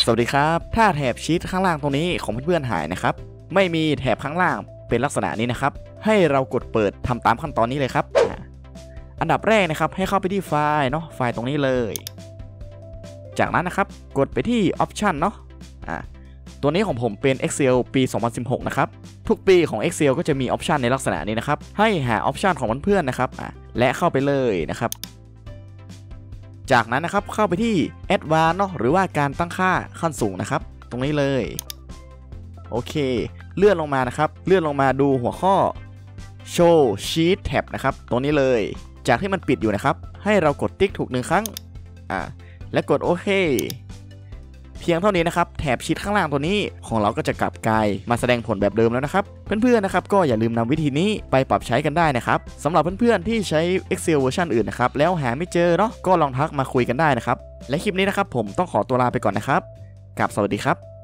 สวัสดีครับถ้าแถบชีตข้างล่างตรงนี้ของเพื่อนๆหายนะครับไม่มีแถบข้างล่างเป็นลักษณะนี้นะครับให้เรากดเปิดทำตามขั้นตอนนี้เลยครับอันดับแรกนะครับให้เข้าไปที่ไฟล์เนาะไฟล์ตรงนี้เลยจากนั้นนะครับกดไปที่ Option เนาะตัวนี้ของผมเป็น Excel ปี 2016 นะครับทุกปีของ Excel ก็จะมี Option ในลักษณะนี้นะครับให้หา Option ของเพื่อนๆนะครับและเข้าไปเลยนะครับจากนั้นนะครับเข้าไปที่ Advanced เนาะหรือว่าการตั้งค่าขั้นสูงนะครับตรงนี้เลยโอเคเลื่อนลงมานะครับเลื่อนลงมาดูหัวข้อ Show Sheet Tab นะครับตรงนี้เลยจากที่มันปิดอยู่นะครับให้เรากดติ๊กถูก1ครั้งและกดโอเคเพียงเท่านี้นะครับแถบชีตข้างล่างตัวนี้ของเราก็จะกลับกลายมาแสดงผลแบบเดิมแล้วนะครับเพื่อนๆนะครับก็อย่าลืมนำวิธีนี้ไปปรับใช้กันได้นะครับสำหรับเพื่อนๆที่ใช้ Excel เวอร์ชันอื่นนะครับแล้วหาไม่เจอเนาะก็ลองทักมาคุยกันได้นะครับและคลิปนี้นะครับผมต้องขอตัวลาไปก่อนนะครับสวัสดีครับ